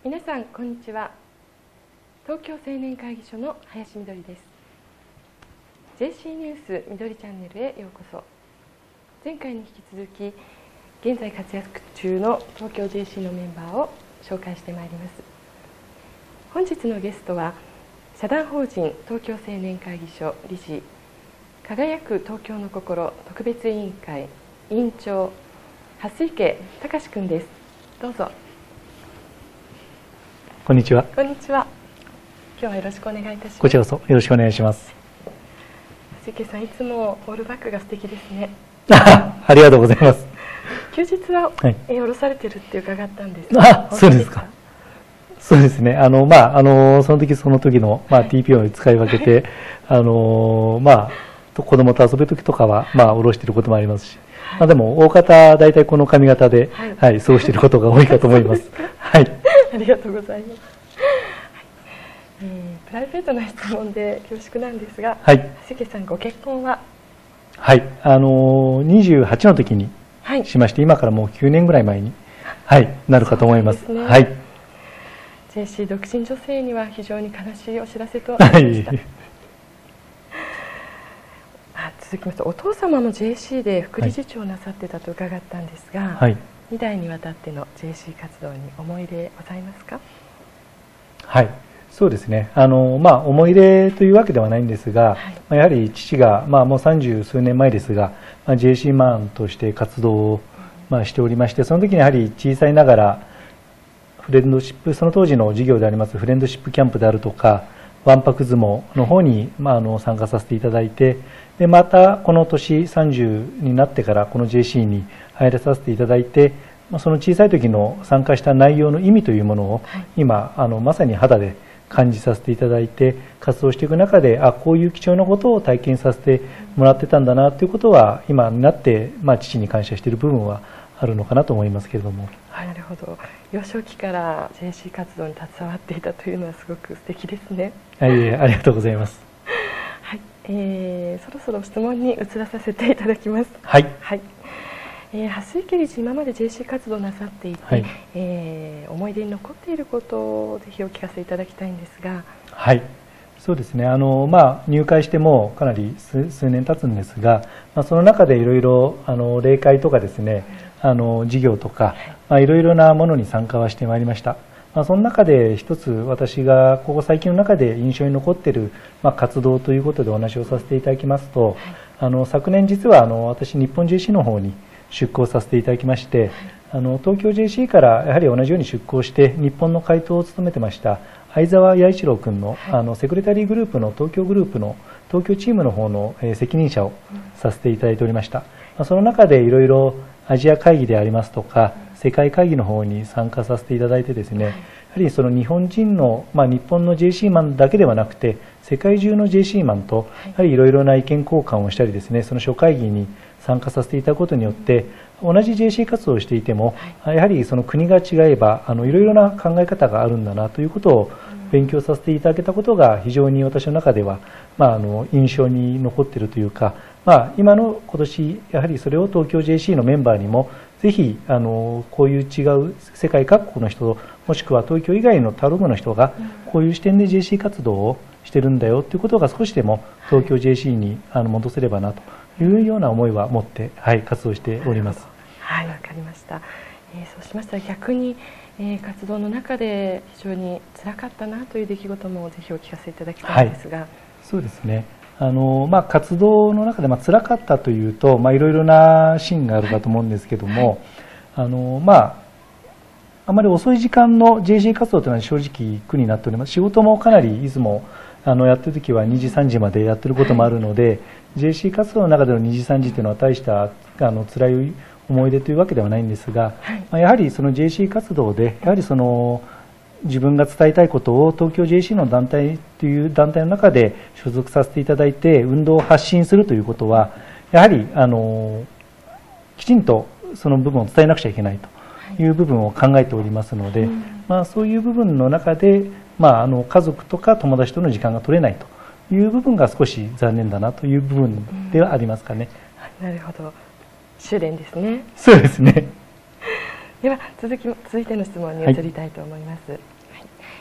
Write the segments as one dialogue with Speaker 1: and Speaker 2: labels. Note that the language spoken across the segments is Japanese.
Speaker 1: 皆さんこんにちは。東京青年会議所の林みどりです。 JC ニュースみどりチャンネルへようこそ。前回に引き続き現在活躍中の東京 JC のメンバーを紹介してまいります。本日のゲストは社団法人東京青年会議所理事、輝く東京の心特別委員会委員長、蓮池隆君です。どうぞ。
Speaker 2: こんにちは。
Speaker 1: こんにちは。今日はよろしくお願いいたします。
Speaker 2: こちらこそよろしくお願いします。
Speaker 1: 蓮池さん、いつもオールバックが素敵ですね。
Speaker 2: ありがとうございます。
Speaker 1: 休日は、
Speaker 2: はい、
Speaker 1: 下ろされてるって伺ったんですが。
Speaker 2: そうですか。そうですね。その時その時の、TPO を使い分けて、子供と遊ぶ時とかは、下ろしていることもありますし、でも、大方、大体この髪型で、過ごしていることが多いかと思います。はい。
Speaker 1: ありがとうございます。プライベートな質問で恐縮なんですが、蓮池さん、ご結婚は？
Speaker 2: はい。28の時にしまして、今からもう9年ぐらい前に、なるかと思います。はい。
Speaker 1: JC 独身女性には非常に悲しいお知らせとなりました。続きまして、お父様も JC で副理事長をなさってたと伺ったんですが、2代にわたっての JC 活動に思い入れございますか？
Speaker 2: はい、そうですね。思い入れというわけではないんですが、やはり父が、もう30数年前ですが、JC マンとして活動を、しておりまして、その時にやはり小さいながらフレンドシップ、その当時の事業でありますフレンドシップキャンプであるとか、わんぱく相撲の方に、参加させていただいて、でまたこの年30になってからこの JC に入らさせていただいて、その小さい時の参加した内容の意味というものを今まさに肌で感じさせていただいて活動していく中で、こういう貴重なことを体験させてもらってたんだなということは今になって、父に感謝している部分はあるのかなと思いますけれども。
Speaker 1: なるほど。幼少期から JC 活動に携わっていたというのはすごく素敵ですね。
Speaker 2: ありがとうございます。
Speaker 1: そろそろ質問に移らさせていただきます。蓮池理事、今まで JC 活動なさっていて、思い出に残っていることをぜひお聞かせいただきたいんですが。
Speaker 2: そうですね。入会してもかなり数年経つんですが、その中でいろいろ例会とかですね、事業とか、いろいろなものに参加はしてまいりました。その中で一つ私がここ最近の中で印象に残っている活動ということでお話をさせていただきますと、昨年実は私日本 JC の方に出向させていただきまして、東京 JC からやはり同じように出向して日本の会頭を務めてました相沢弥一郎君のセクレタリーグループの東京グループの東京チームの方の責任者をさせていただいておりました。その中でいろいろアジア会議でありますとか世界会議の方に参加させていただいてですね、やはりその日本人の、日本の JC マンだけではなくて世界中の JC マンとやはりいろいろな意見交換をしたりですね、その諸会議に参加させていただくことによって同じ JC 活動をしていてもやはりその国が違えばいろいろな考え方があるんだなということを勉強させていただけたことが非常に私の中では、印象に残っているというか、今年やはりそれを東京 JC のメンバーにもぜひこういう違う世界各国の人もしくは東京以外の他路の人がこういう視点で JC 活動をしてるんだよということが少しでも東京 JC に戻せればなというような思いは持って、活動しております。
Speaker 1: わかりました。そうしましたら逆に、活動の中で非常に辛かったなという出来事もぜひお聞かせいただきたいんですが。
Speaker 2: そうですね。活動の中で辛かったというと、いろいろなシーンがあるかと思うんですけども、あまり遅い時間の JC 活動というのは正直苦になっております。仕事もかなりいつもやってる時は2時3時までやってることもあるので、JC 活動の中での2時3時というのは大した辛い思い出というわけではないんですが、やはりその JC 活動でやはりその自分が伝えたいことを東京 JC の団体という団体の中で所属させていただいて運動を発信するということはやはりきちんとその部分を伝えなくちゃいけないという部分を考えておりますので、そういう部分の中で、家族とか友達との時間が取れないという部分が少し残念だなという部分ではありますかね。
Speaker 1: なるほど。終電ですね。
Speaker 2: そうですね。
Speaker 1: では続いての質問に移りたいと思います。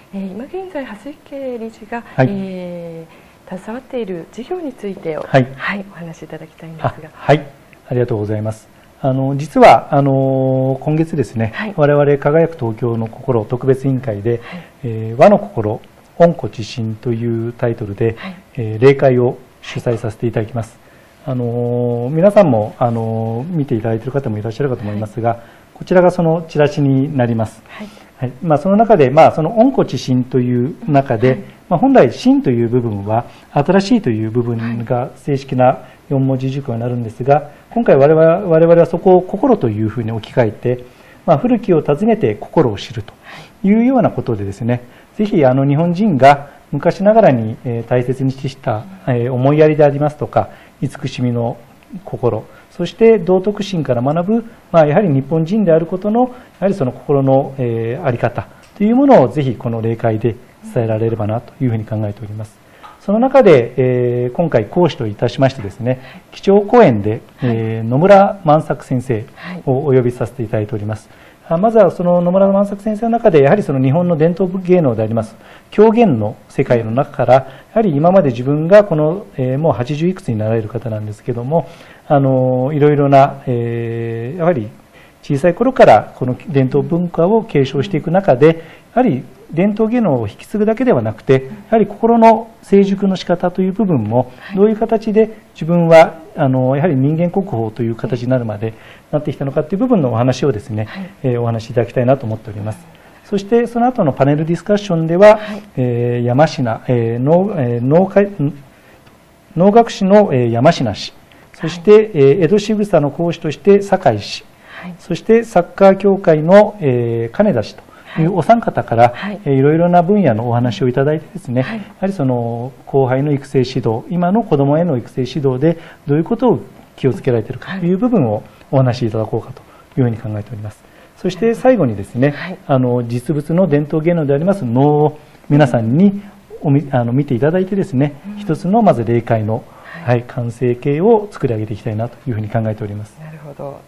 Speaker 1: 今現在蓮池理事が、
Speaker 2: はい、
Speaker 1: 携わっている事業についてを、
Speaker 2: はい、
Speaker 1: はい、お話しいただきたいんですが。
Speaker 2: はい、ありがとうございます。実は今月ですね、はい、我々輝く東京の心特別委員会で、はい、和の心温故知新というタイトルで、はい、例会を主催させていただきます。皆さんも見ていただいている方もいらっしゃるかと思いますが、はい、こちらがそのチラシになります。はいはい、その中で、その温故知新という中で、はい、本来新という部分は新しいという部分が正式な4文字熟語になるんですが、今回我々はそこを心というふうに置き換えて、古きを訪ねて心を知るというようなことでですね、ぜひ日本人が昔ながらに大切にした思いやりでありますとか、慈しみの心、そして道徳心から学ぶ、やはり日本人であることの、やはりその心の在り方というものをぜひこの例会で伝えられればなというふうに考えております。その中で、今回講師といたしましてですね、基調講演で、野村万作先生をお呼びさせていただいております。まずはその野村万作先生の中で、やはりその日本の伝統芸能であります狂言の世界の中から、やはり今まで自分がこの、もう80いくつになられる方なんですけども、いろいろな、やはり小さい頃からこの伝統文化を継承していく中で、やはり伝統芸能を引き継ぐだけではなくて、やはり心の成熟の仕方という部分も、どういう形で自分はやはり人間国宝という形になるまでなってきたのかという部分のお話をですね、お話しいただきたいなと思っております。そしてその後のパネルディスカッションでは、山科、能楽師の山科氏、そして江戸仕草の講師として酒井氏、そしてサッカー協会の金田氏というお三方から、いろいろな分野のお話をいただいてですね、やはりその後輩の育成指導、今の子どもへの育成指導でどういうことを気をつけられているかという部分をお話しいただこうかというふうに考えております。そして最後にですね、実物の伝統芸能であります能を皆さんに見ていただいてですね、一つのまず例会の、完成形を作り上げていきたいなというふうに考えております。
Speaker 1: なるほど。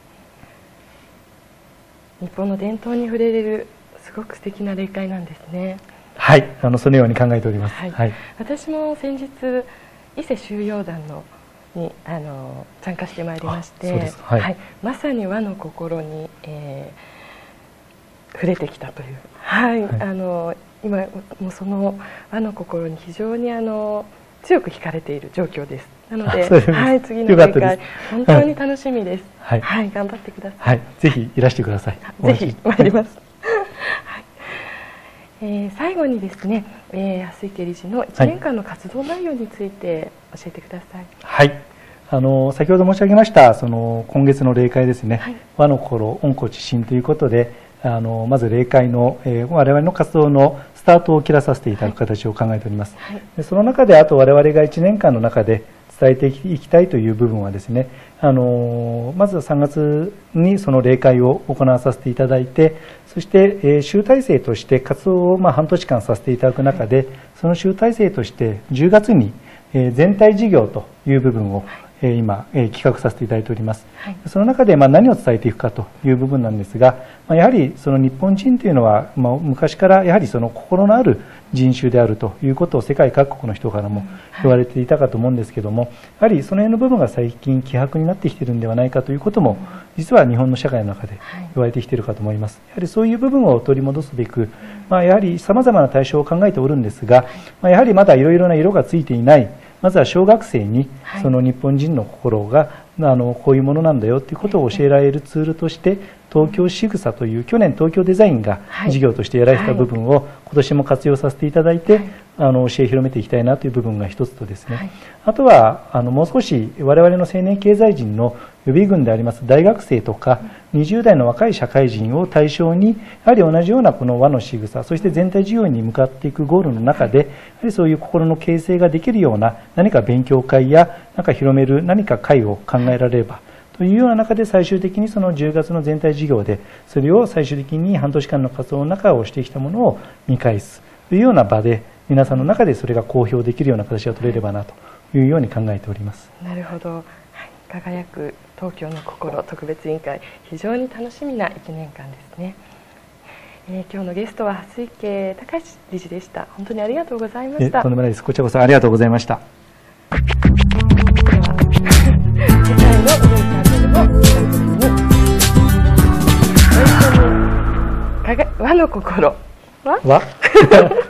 Speaker 1: 日本の伝統に触れれるすごく素敵な例会なんですね。
Speaker 2: はい、そのように考えております。
Speaker 1: 私も先日伊勢収容団に参加してまいりまして、まさに和の心に、触れてきたという、今もその和の心に非常に強く惹かれている状況です。なので、次の大会本当に楽しみです。頑張ってください。
Speaker 2: ぜひいらしてください。
Speaker 1: ぜひ参ります。最後にですね、蓮池理事の1年間の活動内容について教えてください。
Speaker 2: はい。先ほど申し上げましたその今月の例会ですね、和の心温故知新ということで、まず例会の、我々の活動のスタートを切らさせていただく形を考えております。でその中であと我々が1年間の中で伝えていきたいという部分はですね、まずは3月にその例会を行わさせていただいて、そして、集大成として活動を半年間させていただく中で、その集大成として10月に全体事業という部分を今企画させていただいております。その中で何を伝えていくかという部分なんですが、やはりその日本人というのは昔からやはりその心のある人種であるということを世界各国の人からも言われていたかと思うんですけども、やはりその辺の部分が最近希薄になってきているんではないかということも実は日本の社会の中で言われてきているかと思います。やはりそういう部分を取り戻すべく、やはりさまざまな対象を考えておるんですが、やはりまだいろいろな色がついていない、まずは小学生にその日本人の心がこういうものなんだよということを教えられるツールとして東京しぐさという去年東京デザインが事業としてやられた部分を今年も活用させていただいて教え広めていきたいなという部分が一つとですね、あとはもう少し我々の青年経済人の予備軍であります大学生とか20代の若い社会人を対象にやはり同じようなこの和のしぐさ、そして全体事業に向かっていくゴールの中でやはりそういう心の形成ができるような何か勉強会や広める何か会を考えられればというような中で最終的にその10月の全体事業でそれを最終的に半年間の活動の中をしてきたものを見返すというような場で皆さんの中でそれが公表できるような形が取れればなというように考えております。
Speaker 1: なるほど。輝く東京の心特別委員会、非常に楽しみな1年間ですね。 今日のゲストは蓮池隆理事でした。本当にありがとうございました。
Speaker 2: とんでもないです。こちらこそありがとうございました。
Speaker 1: では次回のみどりチャンネルも見た時にご一緒に和の心は